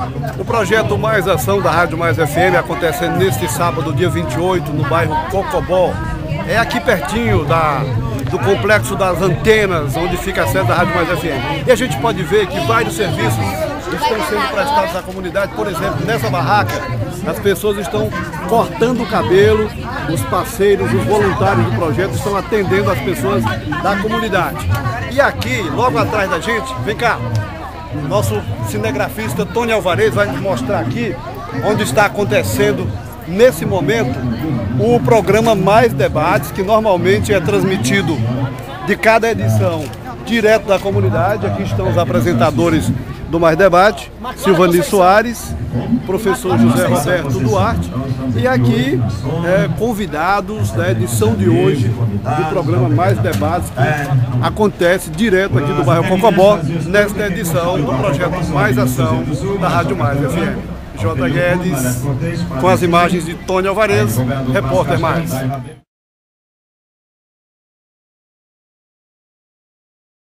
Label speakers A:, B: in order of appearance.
A: O projeto Mais Ação da Rádio Mais FM acontecendo neste sábado, dia 28, no bairro Cocobó. É aqui pertinho do complexo das antenas, onde fica a sede da Rádio Mais FM. E a gente pode ver que vários serviços estão sendo prestados à comunidade. Por exemplo, nessa barraca, as pessoas estão cortando o cabelo, os parceiros, os voluntários do projeto estão atendendo as pessoas da comunidade. E aqui, logo atrás da gente, vem cá, nosso cinegrafista Tony Alvarez vai nos mostrar aqui onde está acontecendo, nesse momento, o programa Mais Debates, que normalmente é transmitido de cada edição direto da comunidade. Aqui estão os apresentadores do Mais Debate, Silvani Soares, professor José Roberto Duarte, e aqui convidados da edição de hoje do programa Mais Debates, que acontece direto aqui do bairro Cocobó, nesta edição do projeto Mais Ação da Rádio Mais FM. J. Guedes, com as imagens de Tony Alvarez, repórter Mais.